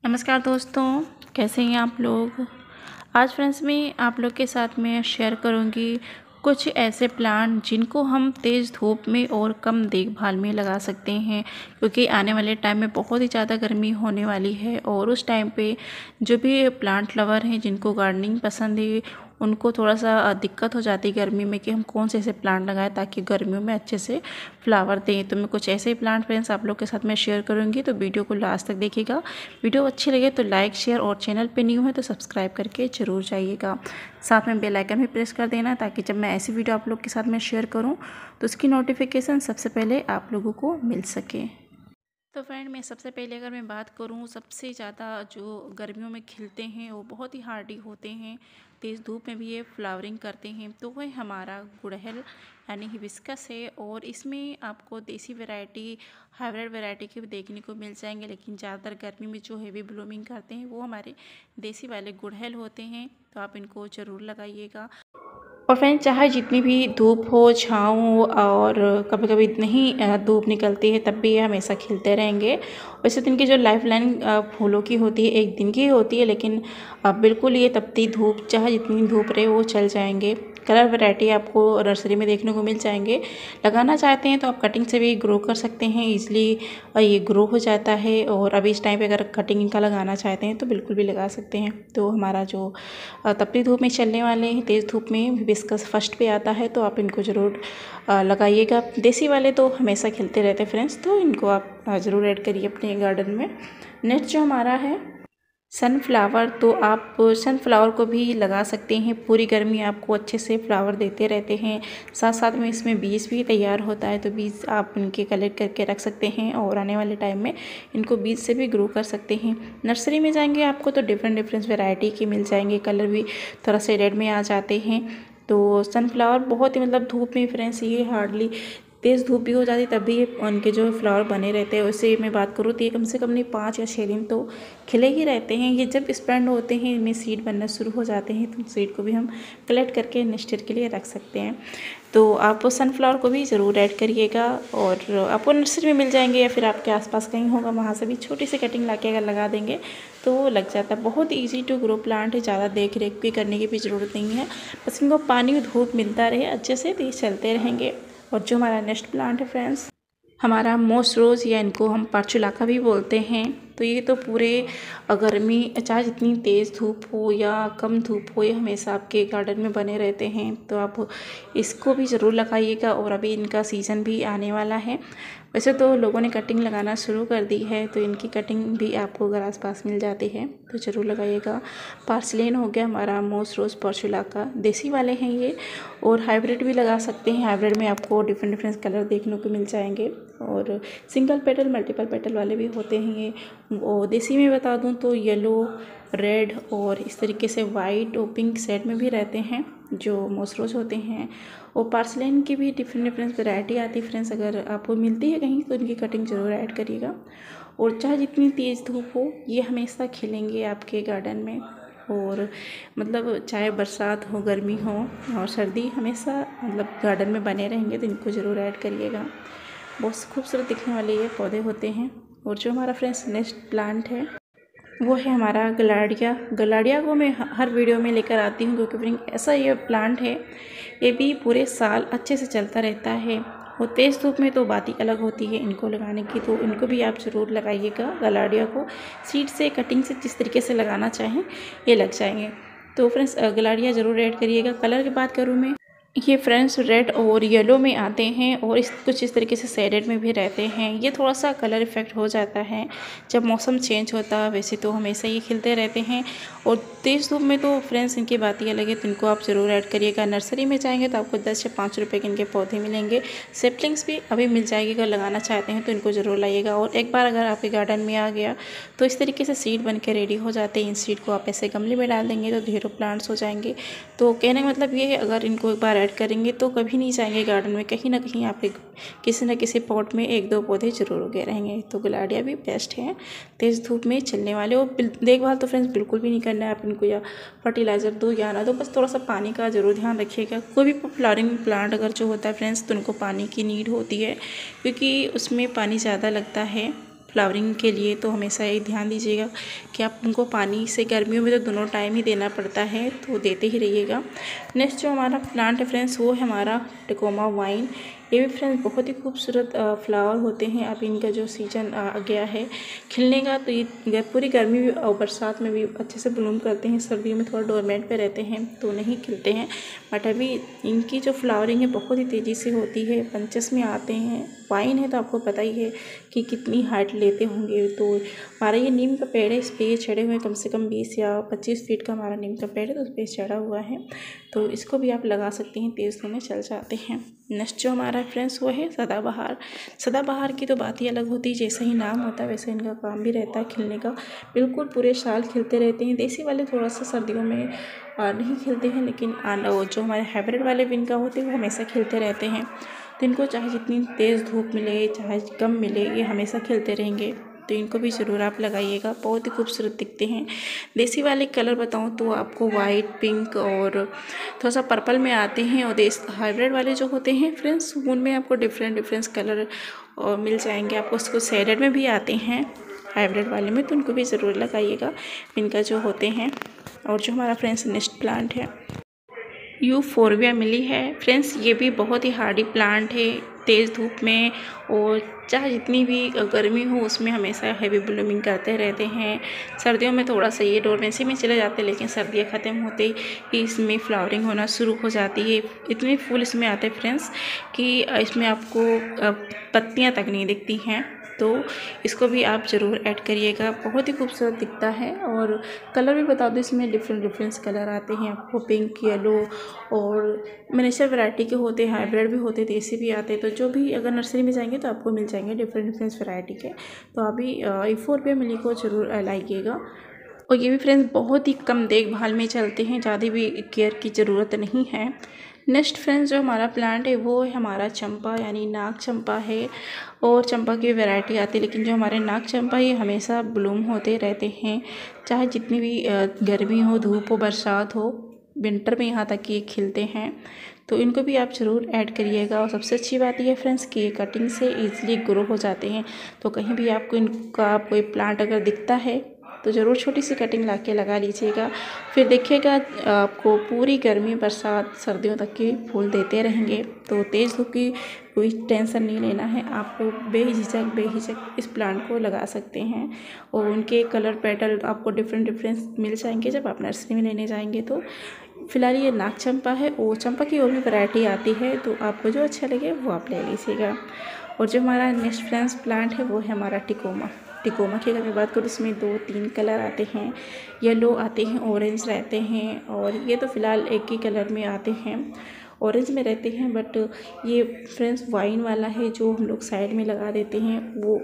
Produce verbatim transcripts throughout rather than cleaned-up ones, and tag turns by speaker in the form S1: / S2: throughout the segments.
S1: नमस्कार दोस्तों, कैसे हैं आप लोग। आज फ्रेंड्स मैं आप लोग के साथ में शेयर करूंगी कुछ ऐसे प्लांट जिनको हम तेज़ धूप में और कम देखभाल में लगा सकते हैं, क्योंकि आने वाले टाइम में बहुत ही ज़्यादा गर्मी होने वाली है। और उस टाइम पे जो भी प्लांट लवर हैं जिनको गार्डनिंग पसंद है उनको थोड़ा सा दिक्कत हो जाती है गर्मी में कि हम कौन से ऐसे प्लांट लगाएं ताकि गर्मियों में अच्छे से फ्लावर दें। तो मैं कुछ ऐसे ही प्लांट फ्रेंड्स आप लोग के साथ में शेयर करूंगी, तो वीडियो को लास्ट तक देखिएगा। वीडियो अच्छी लगे तो लाइक शेयर और चैनल पे न्यू है तो सब्सक्राइब करके ज़रूर जाइएगा। साथ में बेल आइकन भी प्रेस कर देना ताकि जब मैं ऐसी वीडियो आप लोग के साथ में शेयर करूँ तो उसकी नोटिफिकेशन सबसे पहले आप लोगों को मिल सके। तो फ्रेंड मैं सबसे पहले अगर मैं बात करूं, सबसे ज़्यादा जो गर्मियों में खिलते हैं वो बहुत ही हार्डी होते हैं, तेज़ धूप में भी ये फ्लावरिंग करते हैं, तो वह हमारा गुड़हल यानी हिबिस्कस है। और इसमें आपको देसी वैरायटी हाइब्रिड वैरायटी के भी देखने को मिल जाएंगे, लेकिन ज़्यादातर गर्मी में जो हेवी ब्लूमिंग करते हैं वो हमारे देसी वाले गुड़हल होते हैं, तो आप इनको ज़रूर लगाइएगा। और फ्रेंड चाहे जितनी भी धूप हो छाँव हो और कभी कभी नहीं धूप निकलती है तब भी ये हमेशा खिलते रहेंगे। वैसे तो इनकी जो लाइफ लाइन फूलों की होती है एक दिन की होती है, लेकिन बिल्कुल ये तपती धूप चाहे जितनी धूप रहे वो चल जाएंगे। कलर वैरायटी आपको नर्सरी में देखने को मिल जाएंगे। लगाना चाहते हैं तो आप कटिंग से भी ग्रो कर सकते हैं, ईजिली ये ग्रो हो जाता है। और अभी इस टाइम पे अगर कटिंग इनका लगाना चाहते हैं तो बिल्कुल भी लगा सकते हैं। तो हमारा जो तपती धूप में चलने वाले हैं तेज़ धूप में हिबिस्कस फर्स्ट पे आता है, तो आप इनको ज़रूर लगाइएगा। देसी वाले तो हमेशा खिलते रहते हैं फ्रेंड्स, तो इनको आप ज़रूर ऐड करिए अपने गार्डन में। नेक्स्ट जो हमारा है सनफ्लावर, तो आप सनफ्लावर को भी लगा सकते हैं। पूरी गर्मी आपको अच्छे से फ्लावर देते रहते हैं, साथ साथ में इसमें बीज भी तैयार होता है, तो बीज आप इनके कलेक्ट करके रख सकते हैं और आने वाले टाइम में इनको बीज से भी ग्रो कर सकते हैं। नर्सरी में जाएंगे आपको तो डिफरेंट डिफरेंट वैरायटी के मिल जाएंगे, कलर भी थोड़ा से रेड में आ जाते हैं। तो सनफ्लावर बहुत ही मतलब धूप में फ्रेंड्स ये हार्डली तेज़ धूप भी हो जाती तब भी उनके जो फ्लावर बने रहते हैं। वैसे मैं बात करूँ तो ये कम से कम नहीं पाँच या छः दिन तो खिले ही रहते हैं। ये जब स्प्रेड होते हैं इनमें सीड बनना शुरू हो जाते हैं, तो सीड को भी हम कलेक्ट करके नेक्स्ट ईयर के लिए रख सकते हैं। तो आप सनफ्लावर को भी ज़रूर ऐड करिएगा और आपको नर्सरी में मिल जाएंगे या फिर आपके आसपास कहीं होगा वहाँ से भी छोटी सी कटिंग ला के अगर लगा देंगे तो वो लग जाता है। बहुत ईजी टू ग्रो प्लांट है, ज़्यादा देख रेख भी करने की भी ज़रूरत नहीं है, बस इनको पानी और धूप मिलता रहे अच्छे से तो ये चलते रहेंगे। और जो हमारा नेक्स्ट प्लांट है फ्रेंड्स हमारा मोस रोज़ या इनको हम पार्चुलाका भी बोलते हैं। तो ये तो पूरे गर्मी चाहे जितनी तेज़ धूप हो या कम धूप हो ये हमेशा आपके गार्डन में बने रहते हैं, तो आप इसको भी ज़रूर लगाइएगा। और अभी इनका सीज़न भी आने वाला है। वैसे तो लोगों ने कटिंग लगाना शुरू कर दी है, तो इनकी कटिंग भी आपको अगर आसपास मिल जाती है तो ज़रूर लगाइएगा। पार्सलेन हो गया हमारा मोस रोज़ पार्चुलाका, देसी वाले हैं ये, और हाइब्रिड भी लगा सकते हैं। हाइब्रिड में आपको डिफरेंट डिफरेंट कलर देखने को मिल जाएंगे और सिंगल पेटल मल्टीपल पेटल वाले भी होते हैं ये। और देसी में बता दूं तो येलो रेड और इस तरीके से वाइट और पिंक सेट में भी रहते हैं जो मोसरोज होते हैं। और पार्सलेन की भी डिफरेंट डिफरेंट वैरायटी आती है फ्रेंड्स, अगर आपको मिलती है कहीं तो इनकी कटिंग ज़रूर ऐड करिएगा। और चाहे जितनी तेज़ धूप हो ये हमेशा खिलेंगे आपके गार्डन में, और मतलब चाहे बरसात हो गर्मी हो और सर्दी हमेशा मतलब गार्डन में बने रहेंगे, तो इनको ज़रूर ऐड करिएगा। बहुत खूबसूरत दिखने वाले ये पौधे होते हैं। और जो हमारा फ्रेंड्स नेक्स्ट प्लांट है वो है हमारा गलाडिया। गलाडिया को मैं हर वीडियो में लेकर आती हूँ क्योंकि फ्रेंड ऐसा ये प्लांट है ये भी पूरे साल अच्छे से चलता रहता है। और तेज़ धूप में तो बात ही अलग होती है इनको लगाने की, तो इनको भी आप ज़रूर लगाइएगा। गलाडिया को सीड से कटिंग से जिस तरीके से लगाना चाहें ये लग जाएंगे। तो फ्रेंड्स गलाडिया ज़रूर ऐड करिएगा। कलर की बात करूँ मैं, ये फ्रेंड्स रेड और येलो में आते हैं और इस कुछ इस तरीके से शेडेड में भी रहते हैं। ये थोड़ा सा कलर इफेक्ट हो जाता है जब मौसम चेंज होता है, वैसे तो हमेशा ये खिलते रहते हैं। और तेज़ धूप में तो फ्रेंड्स इनकी बात ही अलग है, तो इनको आप ज़रूर ऐड करिएगा। नर्सरी में जाएंगे तो आपको दस से पाँच रुपये के इनके पौधे मिलेंगे। सेपलिंग्स भी अभी मिल जाएगी, अगर लगाना चाहते हैं तो इनको ज़रूर लाइएगा। और एक बार अगर आपके गार्डन में आ गया तो इस तरीके से सीड बन के रेडी हो जाते हैं। इन सीड को आप ऐसे गमले में डाल देंगे तो ढेरों प्लांट्स हो जाएंगे। तो कहने का मतलब ये है अगर इनको एक बार ऐड करेंगे तो कभी नहीं जाएंगे गार्डन में, कहीं ना कहीं आपके किसी न किसी पॉट में एक दो पौधे जरूर उगे रहेंगे। तो गलाडिया भी बेस्ट है तेज़ धूप में चलने वाले। और देखभाल तो फ्रेंड्स बिल्कुल भी नहीं करना है आप इनको, या फर्टिलाइज़र दो या ना दो, बस थोड़ा सा पानी का ज़रूर ध्यान रखिएगा। कोई भी फ्लावरिंग प्लांट अगर जो होता है फ्रेंड्स तो उनको पानी की नीड होती है क्योंकि उसमें पानी ज़्यादा लगता है फ्लावरिंग के लिए, तो हमेशा ये ध्यान दीजिएगा कि आप उनको पानी से गर्मियों में तो दोनों टाइम ही देना पड़ता है, तो देते ही रहिएगा। नेक्स्ट जो हमारा प्लांट है फ्रेंड्स वो है हमारा टिकोमा वाइन। ये भी फ्रेंड्स बहुत ही खूबसूरत फ्लावर होते हैं। अब इनका जो सीजन आ गया है खिलने का, तो ये पूरी गर्मी और बरसात में भी अच्छे से ब्लूम करते हैं। सर्दियों में थोड़ा डोरमेट पे रहते हैं तो नहीं खिलते हैं, बट अभी इनकी जो फ्लावरिंग है बहुत ही तेज़ी से होती है, बंचेस में आते हैं। वाइन है तो आपको पता ही है कि कितनी हाइट लेते होंगे। तो हमारा ये नीम का पेड़ है, इस पर चढ़े हुए कम से कम बीस या पच्चीस फीट का हमारा नीम का पेड़ है, तो उस पर चढ़ा हुआ है, तो इसको भी आप लगा सकते हैं, तेज़ धूप में चल जाते हैं। नेक्स्ट जो हमारा फ्रेंड्स वो है सदाबहार। सदाबहार की तो बात ही अलग होती है, जैसा ही नाम होता है वैसे इनका काम भी रहता है खिलने का। बिल्कुल पूरे साल खिलते रहते हैं। देसी वाले थोड़ा सा सर्दियों में नहीं खिलते हैं, लेकिन जो हमारे हाइब्रिड वाले भी इनका होते हैं वो हमेशा खिलते रहते हैं। तो इनको चाहे जितनी तेज़ धूप मिले चाहे कम मिले, ये हमेशा खिलते रहेंगे, तो इनको भी ज़रूर आप लगाइएगा। बहुत ही खूबसूरत दिखते हैं। देसी वाले कलर बताऊं तो आपको वाइट, पिंक और थोड़ा सा पर्पल में आते हैं, और देश हाइब्रिड वाले जो होते हैं फ्रेंड्स उनमें आपको डिफरेंट डिफरेंट कलर और मिल जाएंगे। आपको उसको शेडेड में भी आते हैं हाइब्रिड वाले में, तो उनको भी ज़रूर लगाइएगा इनका जो होते हैं। और जो हमारा फ्रेंड्स नेक्स्ट प्लांट है यूफोरबिया मिली है फ्रेंड्स। ये भी बहुत ही हार्डी प्लांट है, तेज़ धूप में और चाहे जितनी भी गर्मी हो उसमें हमेशा हैवी ब्लूमिंग करते रहते हैं। सर्दियों में थोड़ा सा ये डोरमेंसी में चले जाते हैं, लेकिन सर्दियाँ ख़त्म होते ही इसमें फ्लावरिंग होना शुरू हो जाती है। इतने फूल इसमें आते हैं फ्रेंड्स कि इसमें आपको पत्तियाँ तक नहीं दिखती हैं, तो इसको भी आप ज़रूर ऐड करिएगा। बहुत ही खूबसूरत दिखता है। और कलर भी बता दो, इसमें डिफरेंट डिफरेंट कलर आते हैं आपको, पिंक, येलो और मिनिएचर वैरायटी के होते हैं, हाइब्रिड भी होते हैं, देसी भी आते हैं। तो जो भी अगर नर्सरी में जाएंगे तो आपको मिल जाएंगे डिफरेंट डिफरेंट वैरायटी के। तो अभी यूफोरबिया मिली को ज़रूर लाइएगा। और ये भी फ्रेंड्स बहुत ही कम देखभाल में चलते हैं, ज़्यादा भी केयर की ज़रूरत नहीं है। नेक्स्ट फ्रेंड्स जो हमारा प्लांट है वो है हमारा चंपा, यानी नाग चंपा है। और चंपा की वैरायटी आती है, लेकिन जो हमारे नाग चंपा ये हमेशा ब्लूम होते रहते हैं, चाहे जितनी भी गर्मी हो, धूप हो, बरसात हो, विंटर में यहाँ तक ये खिलते हैं। तो इनको भी आप ज़रूर ऐड करिएगा। और सबसे अच्छी बात ये फ्रेंड्स कि ये कटिंग से ईजिली ग्रो हो जाते हैं। तो कहीं भी आपको इनका कोई प्लांट अगर दिखता है तो ज़रूर छोटी सी कटिंग ला के लगा लीजिएगा। फिर देखिएगा आपको पूरी गर्मी, बरसात, सर्दियों तक के फूल देते रहेंगे। तो तेज़ धूप की कोई टेंशन नहीं लेना है, आपको बेझिझक बेहिचक इस प्लांट को लगा सकते हैं। और उनके कलर पेटल आपको डिफरेंट डिफरेंट मिल जाएंगे जब आप नर्सरी में लेने जाएंगे। तो फिलहाल ये नाग चंपा है, और चंपा की और भी वैरायटी आती है, तो आपको जो अच्छा लगे वो आप ले लीजिएगा। और जो हमारा नेक्स्ट फ्रेंड्स प्लांट है वो है हमारा टिकोमा। टिकोमा की अगर मैं बात करूँ इसमें दो तीन कलर आते हैं, येलो आते हैं, ऑरेंज रहते हैं, और ये तो फ़िलहाल एक ही कलर में आते हैं, ऑरेंज में रहते हैं। बट ये फ्रेंड्स वाइन वाला है जो हम लोग साइड में लगा देते हैं, वो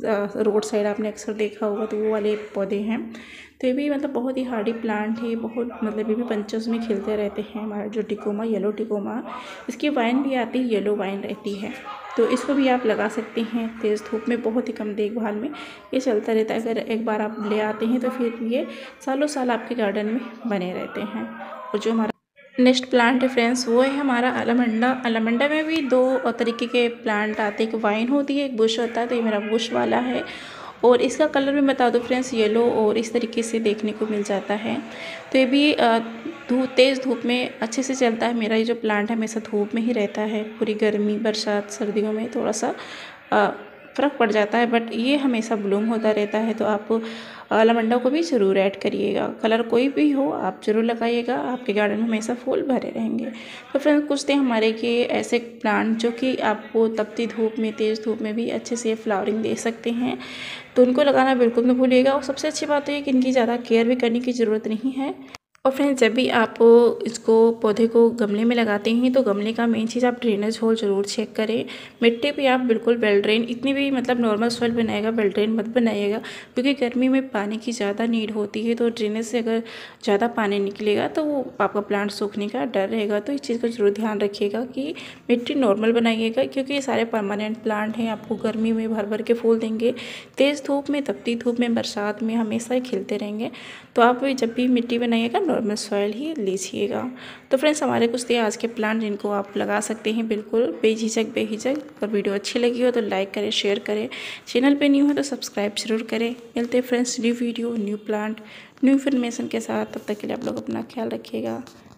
S1: रोड साइड आपने अक्सर देखा होगा, तो वो वाले पौधे हैं। तो ये भी मतलब बहुत ही हार्डी प्लांट है, बहुत मतलब ये भी बंचेस में खिलते रहते हैं। हमारा जो टिकोमा, येलो टिकोमा, इसकी वाइन भी आती है, येलो वाइन रहती है, तो इसको भी आप लगा सकते हैं तेज़ धूप में। बहुत ही कम देखभाल में ये चलता रहता है। अगर एक बार आप ले आते हैं तो फिर ये सालों साल आपके गार्डन में बने रहते हैं। और जो हमारा नेक्स्ट प्लांट है फ्रेंड्स वो है हमारा अलमंडा। अलमंडा में भी दो तरीके के प्लांट आते हैं, एक वाइन होती है, एक बुश होता है। तो ये मेरा बुश वाला है, और इसका कलर भी बता दो फ्रेंड्स, येलो और इस तरीके से देखने को मिल जाता है। तो ये भी धूप, तेज़ धूप में अच्छे से चलता है। मेरा ये जो प्लांट है हमेशा धूप में ही रहता है, पूरी गर्मी, बरसात, सर्दियों में थोड़ा सा फ़र्क पड़ जाता है, बट ये हमेशा ब्लूम होता रहता है। तो आप अलमंडा को भी ज़रूर ऐड करिएगा। कलर कोई भी हो आप ज़रूर लगाइएगा, आपके गार्डन में हमेशा फूल भरे रहेंगे। तो फ्रेंड्स कुछ थे हमारे के ऐसे प्लांट जो कि आपको तपती धूप में, तेज़ धूप में भी अच्छे से फ्लावरिंग दे सकते हैं, तो उनको लगाना बिल्कुल नहीं भूलिएगा। और सबसे अच्छी बात है कि इनकी ज़्यादा केयर भी करने की ज़रूरत नहीं है। और फ्रेंड्स जब भी आप इसको पौधे को गमले में लगाते हैं तो गमले का मेन चीज़ आप ड्रेनेज होल ज़रूर चेक करें। मिट्टी भी आप बिल्कुल वेल ड्रेन, इतनी भी मतलब नॉर्मल सॉइल बनाएगा, वेल ड्रेन मत बनाइएगा, क्योंकि गर्मी में पानी की ज़्यादा नीड होती है। तो ड्रेनेज से अगर ज़्यादा पानी निकलेगा तो वो आपका प्लांट सूखने का डर रहेगा। तो इस चीज़ को ज़रूर ध्यान रखिएगा कि मिट्टी नॉर्मल बनाइएगा, क्योंकि ये सारे परमानेंट प्लांट हैं, आपको गर्मी में भर भर के फूल देंगे, तेज़ धूप में, तपती धूप में, बरसात में हमेशा ही खिलते रहेंगे। तो आप जब भी मिट्टी बनाइएगा नॉर्मल सॉइल ही लीजिएगा। तो फ्रेंड्स हमारे कुछ थे आज के प्लांट जिनको आप लगा सकते हैं बिल्कुल बेझिझक बेहिचक। और वीडियो अच्छी लगी हो तो लाइक करें, शेयर करें, चैनल पे न्यू हो तो सब्सक्राइब जरूर करें। मिलते हैं friends new video, new plant, new information के साथ। तब तक के लिए आप लोग अपना ख्याल रखिएगा।